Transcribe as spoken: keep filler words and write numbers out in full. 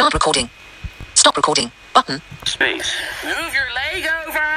Start recording. Stop recording. Button. Space. Move your leg over.